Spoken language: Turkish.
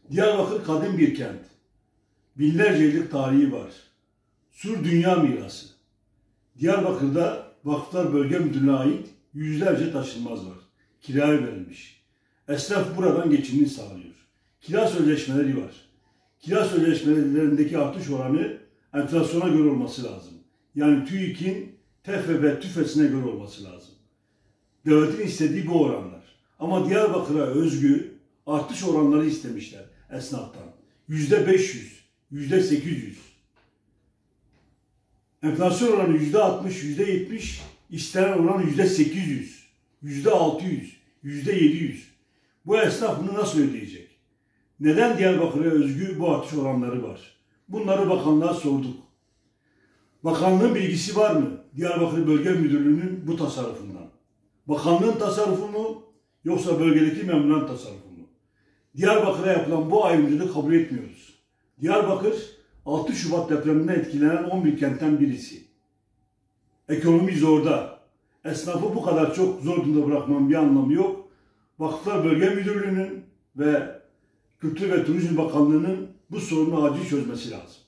Diyarbakır kadim bir kent. Binlerce yıllık tarihi var. Sur Dünya Mirası. Diyarbakır'da Vakıflar Bölge Müdürlüğü'ne ait yüzlerce taşınmaz var. Kiraya verilmiş. Esnaf buradan geçimini sağlıyor. Kira sözleşmeleri var. Kira sözleşmelerindeki artış oranı enflasyona göre olması lazım. Yani TÜİK'in TFB tüfesine göre olması lazım. Devletin istediği bu oranlar. Ama Diyarbakır'a özgü artış oranları istemişler esnaftan. %500, %800. Enflasyon oranı %60, %70, istenen oranı %800, %600, %700. Bu esnaf bunu nasıl ödeyecek? Neden Diyarbakır'a özgü bu artış oranları var? Bunları bakanlığa sorduk. Bakanlığın bilgisi var mı Diyarbakır Bölge Müdürlüğü'nün bu tasarrufundan? Bakanlığın tasarrufu mu yoksa bölgedeki memurların tasarrufu mu? Diyarbakır'a yapılan bu ayrımcılığı kabul etmiyoruz. Diyarbakır 6 Şubat depreminden etkilenen 11 kentten birisi. Ekonomi zorda. Esnafı bu kadar çok zor durumda bırakmanın bir anlamı yok. Vakıflar Bölge Müdürlüğü'nün ve Kültür ve Turizm Bakanlığı'nın bu sorunu acil çözmesi lazım.